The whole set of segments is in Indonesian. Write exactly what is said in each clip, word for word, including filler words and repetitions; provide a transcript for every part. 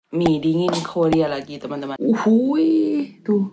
mie dingin Korea lagi teman-teman. Uhui, tuh.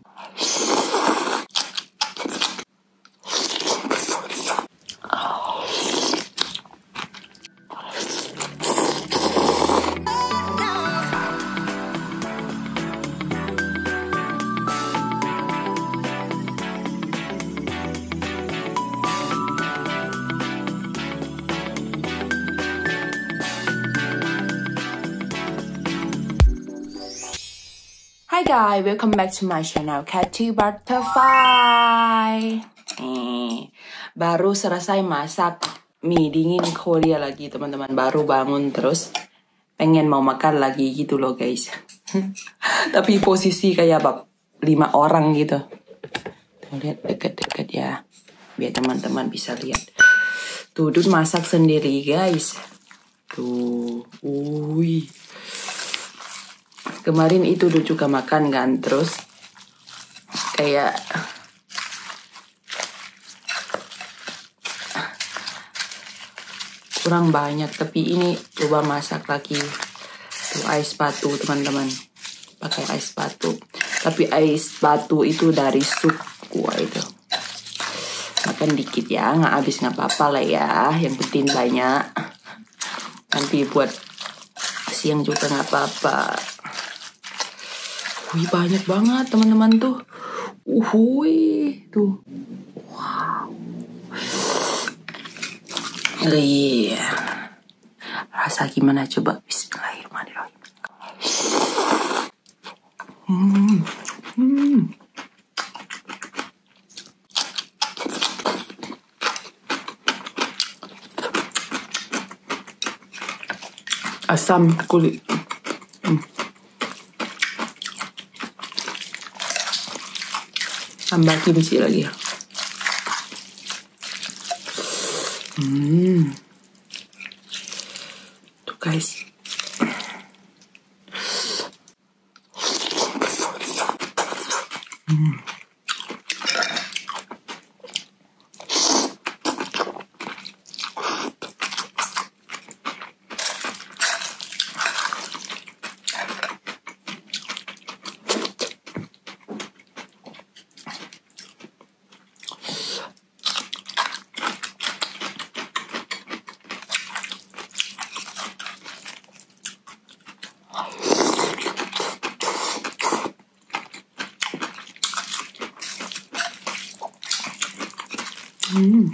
Hi guys, welcome back to my channel Katty Butterfly. Eh, baru selesai masak mie dingin Korea lagi teman-teman. Baru bangun terus pengen mau makan lagi gitu loh guys. Tapi posisi kayak bab lima orang gitu. Tuh, lihat deket-deket ya, biar teman-teman bisa lihat. Tuh, Dut masak sendiri guys. Tuh, wih. Kemarin itu Dut juga makan kan, terus kayak kurang banyak, tapi ini coba masak lagi. Tuh ais batu teman-teman, pakai ais batu, tapi ais batu itu dari sup gua itu. Makan dikit ya, nggak habis nggak apa-apa lah ya, yang penting banyak. Nanti buat siang juga nggak apa-apa. Wih, banyak banget teman-teman tuh. Uhui, tuh. Wow. Iya. Rasa gimana coba? Bismillahirrahmanirrahim. Hmm. Hmm. Asam kulit. Hmm. Tambah kimchi lagi ya. Hmm. Tuh guys. Hmm. Hmm.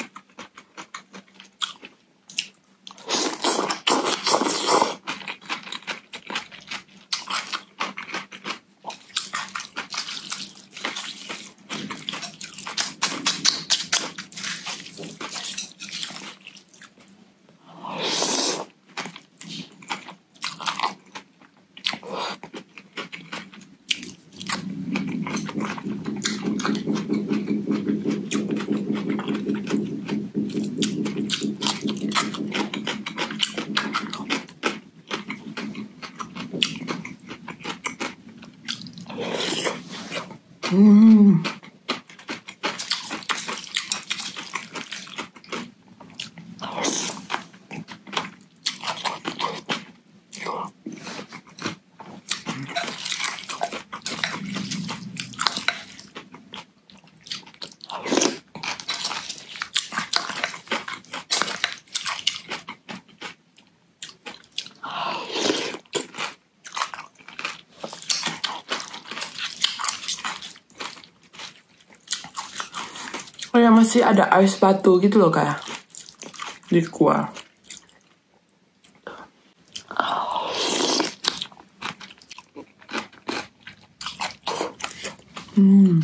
Hmm. Kayak masih ada ais batu gitu loh kayak di kuah. Hmm.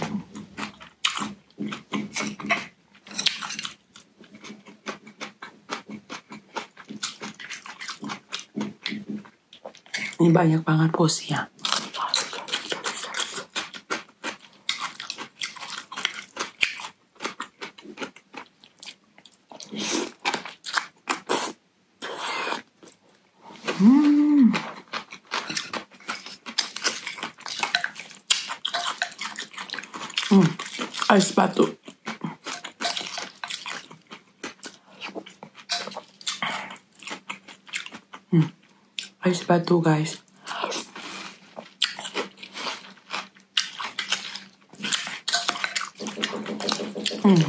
Ini banyak banget porsinya. Hmm. Hmm. Ais batu. Hmm. Ais batu guys. Hmm.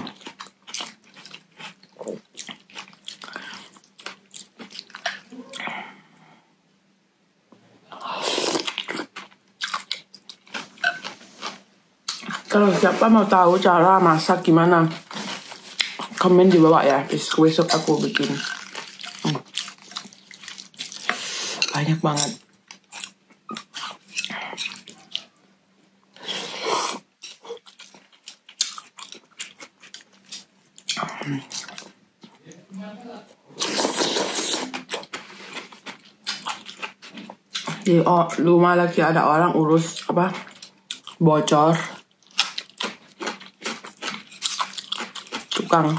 Kalau siapa mau tahu cara masak gimana, komen di bawah ya. Besok aku bikin. Hmm. Banyak banget. Hmm. Di oh, rumah lagi ada orang urus apa bocor tukang.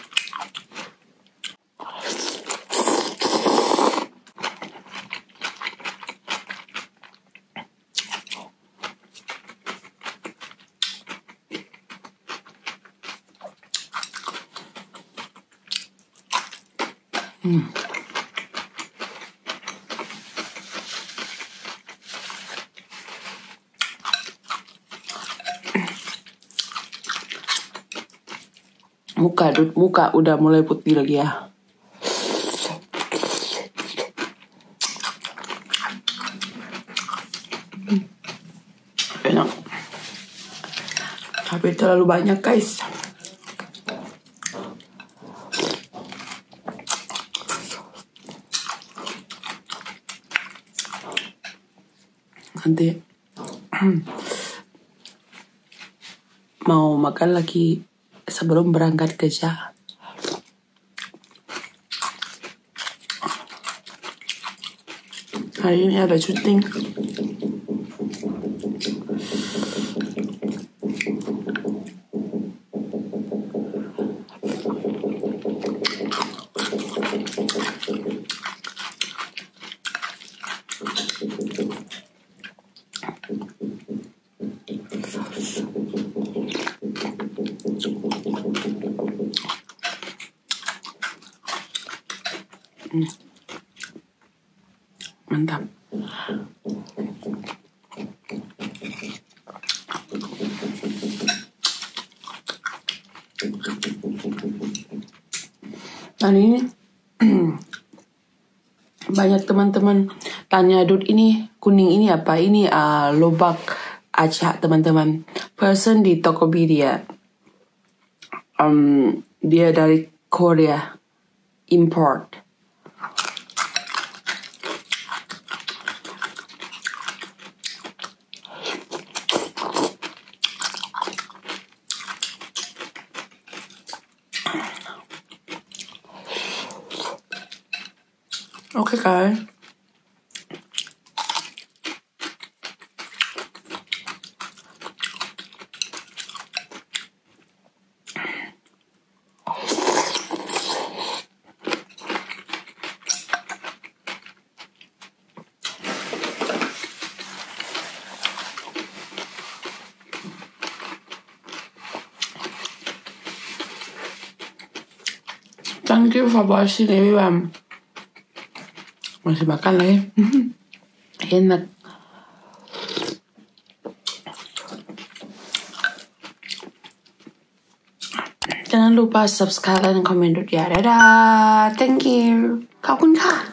Hmm. Muka, muka udah mulai putih lagi ya. Hmm. Enak. Tapi terlalu banyak guys. Nanti mau makan lagi sebelum berangkat kerja. Hari ini ada syuting. Hmm. Mantap. Dan ini banyak teman-teman tanya, Dut, ini kuning ini apa? Ini uh, lobak Aceh teman-teman. Person di Tokopedia. Um, dia dari Korea. Import. Oke okay, guys. Thank you for watching everyone. Masih makan lagi. Enak. Jangan lupa subscribe dan komen ya. Dadah. Thank you. ขอบคุณค่ะ